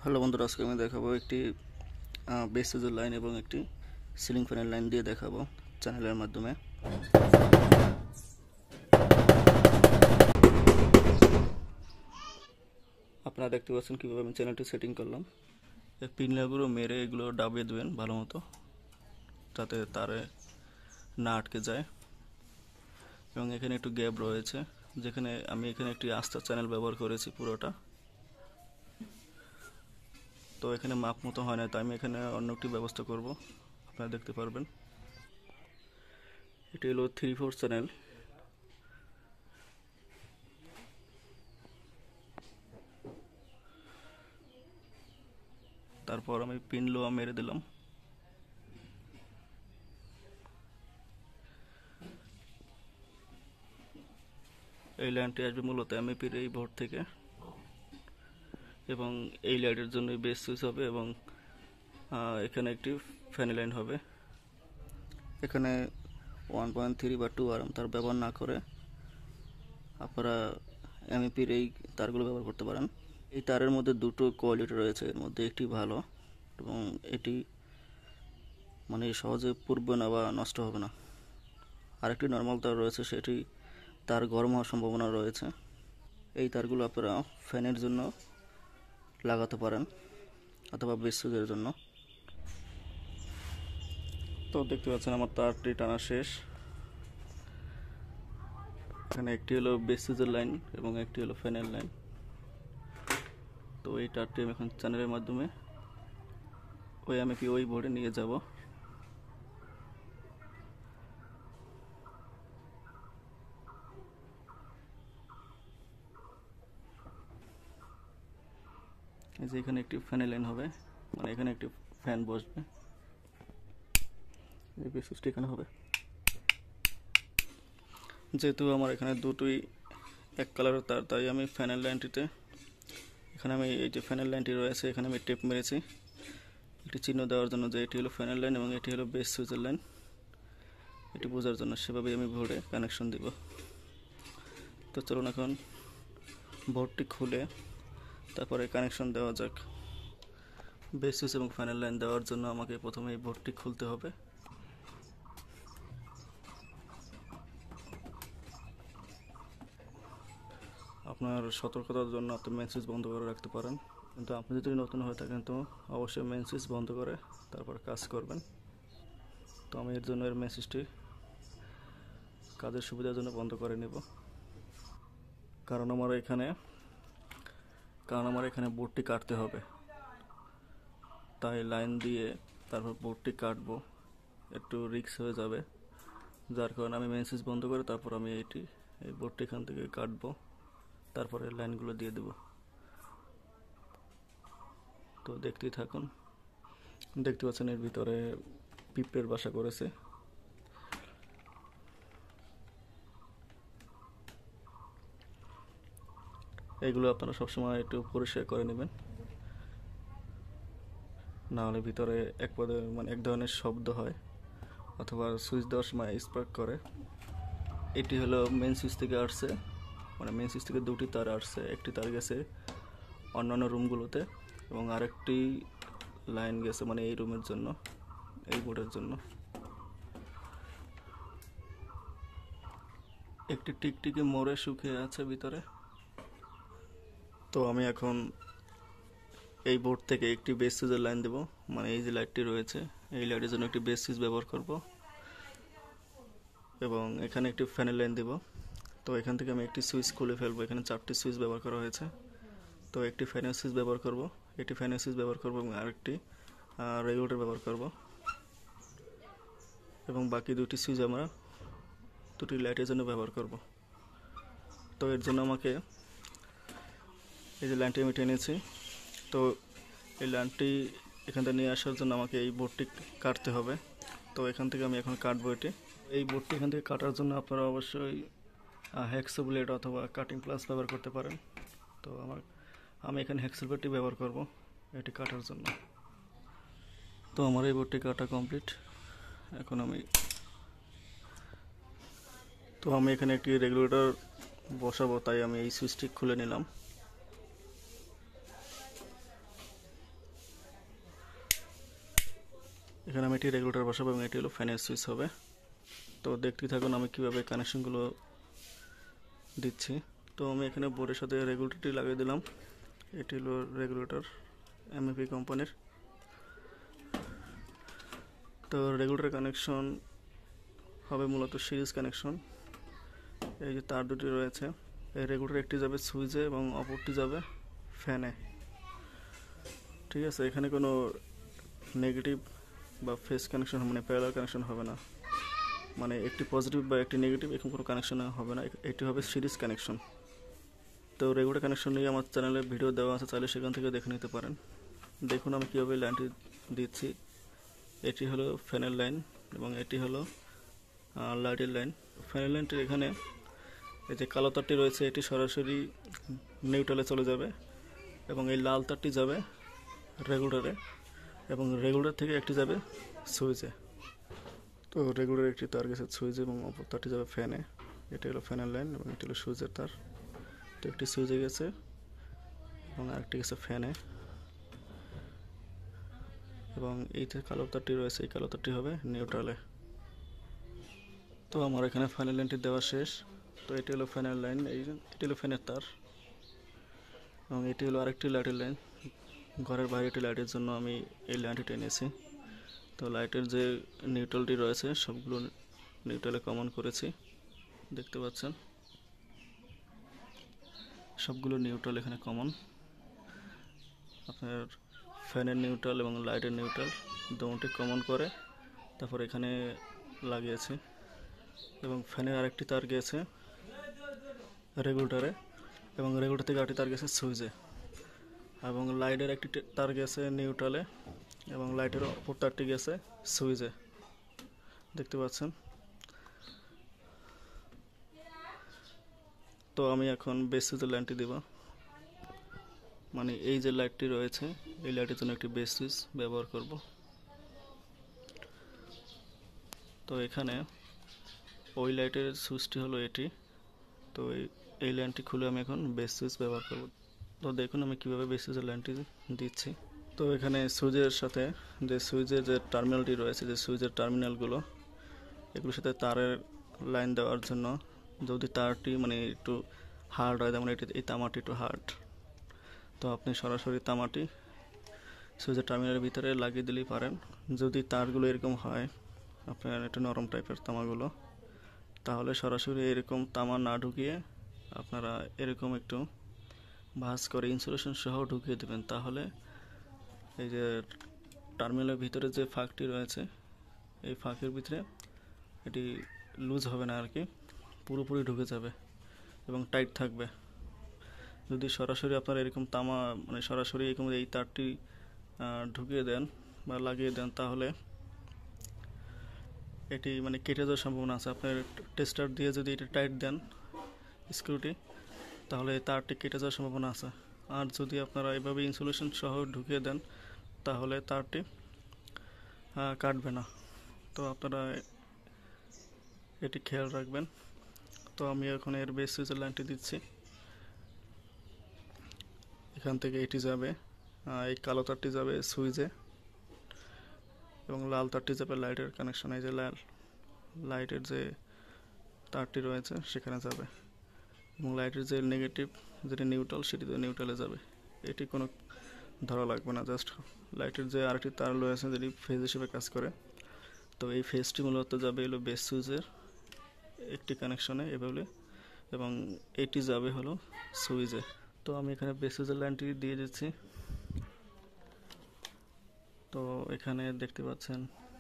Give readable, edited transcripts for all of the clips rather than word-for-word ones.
Hello বন্ধুরা, আজকে আমি দেখাবো একটি বেস সুইচের লাইন এবং একটি সিলিং ফ্যানের লাইন দিয়ে দেখাবো চ্যানেলের মাধ্যমে। আপনারা দেখতে পাচ্ছেন কীভাবে আমি চ্যানেলটি সেটিং করলাম। এই পিনগুলো মেরে এগুলো ডাবিয়ে দেবেন ভালো মতো, যাতে তারে না আটকে যায়। এবং এখানে একটু গ্যাপ রয়েছে, যেখানে আমি এখানে একটি আস্থা চ্যানেল ব্যবহার করেছি পুরোটা। তো এখানে মাপ মতো হয় না, তাই আমি এখানে অন্য একটি ব্যবস্থা করব, আপনারা দেখতে পারবেন। এটি হলো 3/4 চ্যানেল। তারপর আমি পিন লোয়া মেরে দিলাম। এই লাইনটি আসবে মূলত এমএপির এই বোর্ড থেকে, এবং এই লাইটের জন্য বেস সুইচ হবে, এবং এখানে একটি ফ্যান লাইন হবে। এখানে 1.3 বা 2 আরএম তার ব্যবহার না করে আপনারা এমএপির এই তারগুলো ব্যবহার করতে পারেন। এই তারের মধ্যে দুটো কোয়ালিটি রয়েছে, এর মধ্যে একটি ভালো এবং এটি মানে সহজে পুড়বে না বা নষ্ট হবে না। আরেকটি নর্মাল তার রয়েছে, সেটি তার গরম হওয়ার সম্ভাবনা রয়েছে। এই তারগুলো আপনারা ফ্যানের জন্য লাগাতে পারেন অথবা বেস সুইচের জন্য। তো দেখতে পাচ্ছেন আমার তারটি টানা শেষ। এখানে একটি হলো বেস সুইচের লাইন এবং একটি হলো ফ্যানের লাইন। তো এই তারটি আমি এখন চ্যানেলের মাধ্যমে ওই বোর্ডে নিয়ে যাব। এই যে এখানে একটি ফ্যানের লাইন হবে, মানে এখানে একটি ফ্যান বসবে, এই বেস সুইচটি এখানে হবে। যেহেতু আমার এখানে দুটোই এক কালারের তার, তাই আমি ফ্যানের লাইনটিতে এখানে আমি এই যে ফ্যানের লাইনটি রয়েছে এখানে আমি টেপ মেরেছি একটি চিহ্ন দেওয়ার জন্য যে এটি হলো ফ্যানের লাইন এবং এটি হলো বেস সুইচের লাইন, এটি বোঝার জন্য। সেভাবেই আমি বোর্ডে কানেকশন দিব। তো চলুন এখন বোর্ডটি খুলে তারপরে কানেকশন দেওয়া যাক। বেস সুইচ এবং ফ্যানের লাইন দেওয়ার জন্য আমাকে প্রথমে এই বোর্ডটি খুলতে হবে। আপনার সতর্কতার জন্য আপনি মেইন সুইচ বন্ধ করে রাখতে পারেন, কিন্তু আপনি যদি নতুন হয়ে থাকেন তো অবশ্যই মেইন সুইচ বন্ধ করে তারপর কাজ করবেন। তো আমি এর জন্য এর মেইন সুইচটি কাজের সুবিধার জন্য বন্ধ করে নেব, কারণ আমার এখানে বোর্ডটি কাটতে হবে, তাই লাইন দিয়ে তারপর বোর্ডটি কাটবো একটু রিস্ক হয়ে যাবে। যার কারণে আমি মেইন সুইচ বন্ধ করে তারপর আমি এই বোর্ডটি এখান থেকে কাটবো, তারপরে লাইনগুলো দিয়ে দেব। তো দেখতেই থাকুন। দেখতে পাচ্ছেন এর ভিতরে পিঁপড়ের বাসা করেছে। এগুলো আপনারা সবসময় একটু পরিষ্কার করে নেবেন, না হলে ভিতরে এক ধরনের শব্দ হয় অথবা সুইচ দেওয়ার সময় স্পার্ক করে। এটি হলো মেন সুইচ থেকে আসছে, মানে মেন সুইচ থেকে দুটি তার আসছে, একটি তার গেছে অন্যান্য রুমগুলোতে এবং আরেকটি লাইন গেছে মানে এই রুমের জন্য, এই বোর্ডের জন্য। একটি টিকটিকি মরে শুকিয়ে আছে ভিতরে। তো আমি এখন এই বোর্ড থেকে একটি বেস সুইচের লাইন দেব, মানে এই যে লাইটটি রয়েছে এই লাইটের জন্য একটি বেস সুইচ ব্যবহার করব, এবং এখানে একটি ফ্যানের লাইন দেব। তো এখান থেকে আমি একটি সুইচ খুলে ফেলবো, এখানে 4টি সুইচ ব্যবহার করা হয়েছে। তো একটি ফ্যানের সুইচ ব্যবহার করব, একটি ফ্যানের সুইচ ব্যবহার করব এবং আরেকটি রেগুলেটর ব্যবহার করব, এবং বাকি দুটি সুইচ আমরা দুটি লাইটের জন্য ব্যবহার করব। তো এর জন্য আমাকে এই যে লাইনটি আমি টেনেছি, তো এই লাইনটি এখান থেকে নিয়ে আসার জন্য আমাকে এই বোর্ডটি কাটতে হবে। তো এখান থেকে আমি এখন কাটবো এটি। এই বোর্ডটি এখান থেকে কাটার জন্য আপনারা অবশ্যই হ্যাকসো ব্লেড অথবা কাটিং প্লাস ব্যবহার করতে পারেন। তো আমি এখানে হ্যাকসো ব্লেডটি ব্যবহার করব এটি কাটার জন্য। তো আমার এই বোর্ডটি কাটা কমপ্লিট। এখন আমি এখানে একটি রেগুলেটর বসাবো, তাই আমি এই সুইচটি খুলে নিলাম। এখানে আমি এটি রেগুলেটর বসাবো এবং এটি হলো ফ্যানের সুইচ হবে। তো দেখতে থাকুন আমি কীভাবে কানেকশনগুলো দিচ্ছি। তো আমি এখানে বোর্ডের সাথে রেগুলেটরটি লাগিয়ে দিলাম। এটি হলো রেগুলেটর এমএপি কোম্পানির। তো রেগুলেটর কানেকশন হবে মূলত সিরিজ কানেকশন। এই যে তার দুটি রয়েছে, এই রেগুলেটর একটি যাবে সুইচে এবং অপরটি যাবে ফ্যানে। ঠিক আছে, এখানে কোনো নেগেটিভ বা ফেস কানেকশন মানে প্যারালাল কানেকশন হবে না, মানে একটি পজিটিভ বা একটি নেগেটিভ এরকম কোনো কানেকশন হবে না, এটি হবে সিরিজ কানেকশন। তো রেগুলেটর কানেকশন নিয়ে আমার চ্যানেলে ভিডিও দেওয়া আছে, চাইলে সেখান থেকে দেখে নিতে পারেন। দেখুন আমি কীভাবে লাইনটি দিচ্ছি। এটি হলো ফ্যানের লাইন এবং এটি হলো লাইটের লাইন। ফ্যানের লাইনটির এখানে এই যে কালো তারটি রয়েছে এটি সরাসরি নিউট্রালে চলে যাবে এবং এই লাল তারটি যাবে রেগুলেটরে এবং রেগুলেটর থেকে একটি যাবে সুইচে। তো রেগুলেটর একটি তার গেছে সুইচে এবং অপর তারটি যাবে ফ্যানে। এটি হলো ফ্যানের লাইন এবং এটি হলো সুইচের তার। তো একটি সুইচে গেছে এবং আরেকটি গেছে ফ্যানে এবং এই যে কালো তারটি রয়েছে এই কালো তারটি হবে নিউট্রালে। তো আমার এখানে ফ্যানের লাইনটি দেওয়া শেষ। তো এটি হলো ফ্যানের লাইন, এটি হলো ফ্যানের তার এবং এটি হলো আরেকটি লাইটের লাইন। ঘরের বাইরে একটি লাইটের জন্য আমি এই লাইনটি টেনেছি। তো লাইটের যে নিউট্রালটি রয়েছে সবগুলো নিউট্রালে কমন করেছি, দেখতে পাচ্ছেন সবগুলো নিউট্রাল এখানে কমন। আপনার ফ্যানের নিউট্রাল এবং লাইটের নিউট্রাল দুটি কমন করে তারপর এখানে লাগিয়েছি এবং ফ্যানের আরেকটি তার গিয়েছে রেগুলেটরে এবং রেগুলেটর থেকে আরেকটি তার গেছে সুইচে এবং লাইটের একটি তার গেছে নিউট্রালে এবং লাইটের অপর তারটি গেছে সুইচে, দেখতে পাচ্ছেন। তো আমি এখন বেস সুইচের লাইনটি দেব, মানে এই যে লাইটটি রয়েছে এই লাইটের জন্য একটি বেস সুইচ ব্যবহার করব। তো এখানে ওই লাইটের সুইচটি হলো এটি। তো এই লাইনটি খুলে আমি এখন বেস সুইচ ব্যবহার করব। তো দেখুন আমি কিভাবে বেস সুইচের লাইনটি দিচ্ছি। তো এখানে সুইচের সাথে যে সুইচের যে টার্মিনালটি রয়েছে, যে সুইচের টার্মিনালগুলো এগুলোর সাথে তারের লাইন দেওয়ার জন্য যদি তারটি মানে একটু হার্ড হয়, যেমন এই তামাটি একটু হার্ড, তো আপনি সরাসরি তামাটি সুইচের টার্মিনালের ভিতরে লাগিয়ে দিলেই পারেন। যদি তারগুলো এরকম হয় আপনার একটু নরম টাইপের তামাগুলো, তাহলে সরাসরি এরকম তামা না ঢুকিয়ে আপনারা এরকম একটু ভাঁজ করে ইনসুলেশন সহ ঢুকিয়ে দেবেন। তাহলে এই যে টার্মিনালের ভিতরে যে ফাঁকটি রয়েছে এই ফাঁকের ভিতরে এটি লুজ হবে না আর কি, পুরোপুরি ঢুকে যাবে এবং টাইট থাকবে। যদি সরাসরি আপনারা এরকম তামা মানে সরাসরি এরকম এই তারটি ঢুকিয়ে দেন বা লাগিয়ে দেন তাহলে এটি মানে কেটে যাওয়ার সম্ভাবনা আছে। আপনার টেস্টার দিয়ে যদি এটা টাইট দেন স্ক্রুটি, তাহলে তারটি কেটে যাওয়ার সম্ভাবনা আছে। আর যদি আপনারা এভাবে ইনসুলেশন সহ ঢুকিয়ে দেন তাহলে তারটি কাটবে না। তো আপনারা এটি খেয়াল রাখবেন। তো আমি এখন এর বেস সুইচের লাইনটি দিচ্ছি। এখান থেকে এটি যাবে, এই কালো তারটি যাবে সুইচে এবং লাল তারটি যাবে লাইটের কানেকশন। এই যে লাইটের যে তারটি রয়েছে সেখানে যাবে এবং লাইটের যে নেগেটিভ যেটি নিউট্রাল সেটি নিউট্রালে যাবে। এটি কোনো ধরা লাগবে না, জাস্ট লাইটের যে আরেকটি তার রয়েছে যেটি ফেজ হিসেবে কাজ করে, তো এই ফেজটি মূলত যাবে হলো বেস সুইচের একটি কানেকশনে এভাবে এবং এটি যাবে হলো সুইচে। তো আমি এখানে বেস সুইচের লাইনটি দিয়ে দিচ্ছি। তো এখানে দেখতে পাচ্ছেন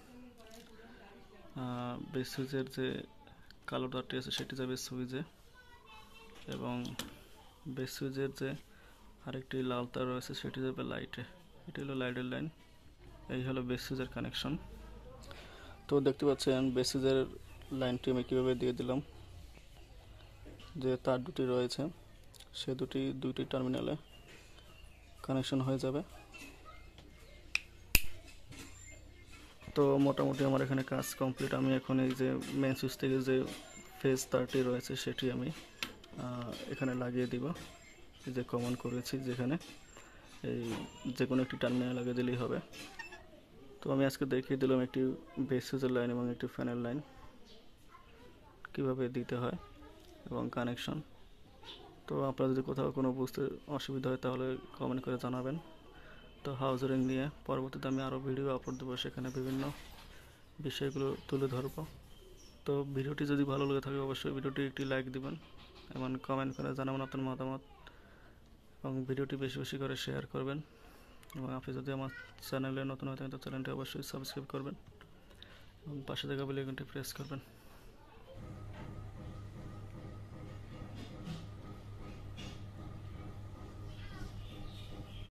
বেস সুইচের যে কালো তারটি আছে সেটি যাবে সুইচে এবং বেস সুইচের যে আরেকটি লাল তার রয়েছে সেটি যাবে লাইটে। এটি হলো লাইটের লাইন, এই হলো বেস সুইচের কানেকশন। তো দেখতে পাচ্ছেন বেস সুইচের লাইনটি আমি কীভাবে দিয়ে দিলাম। যে তার দুটি রয়েছে সে দুইটি টার্মিনালে কানেকশন হয়ে যাবে। তো মোটামুটি আমার এখানে কাজ কমপ্লিট। আমি এখন এই যে মেন সুইচ থেকে যে ফেজ তারটি রয়েছে সেটি আমি এখানে লাগিয়ে দিব, যে কমন করেছি যেখানে এই যে কোনো একটি টার্মিনাল লাগিয়ে দিলেই হবে। তো আমি আজকে দেখিয়ে দিলাম একটি বেস সুইচের লাইন এবং একটি ফ্যানের লাইন কিভাবে দিতে হয় এবং কানেকশন। তো আপনারা যদি কোথাও কোনো বুঝতে অসুবিধা হয় তাহলে কমেন্ট করে জানাবেন। তো হাউস ওয়্যারিং নিয়ে পরবর্তীতে আমি আরও ভিডিও আপলোড দেবো, সেখানে বিভিন্ন বিষয়গুলো তুলে ধরবো। তো ভিডিওটি যদি ভালো লেগে থাকে অবশ্যই ভিডিওটি একটি লাইক দিবেন এবং কমেন্ট করে জানাবেন আপনার মতামত, এবং ভিডিওটি বেশি বেশি করে শেয়ার করবেন। এবং আপনি যদি আমার চ্যানেলে নতুন হয়ে থাকেন তো চ্যানেলটি অবশ্যই সাবস্ক্রাইব করবেন এবং পাশে থাকা বেল আইকনটি প্রেস করবেন।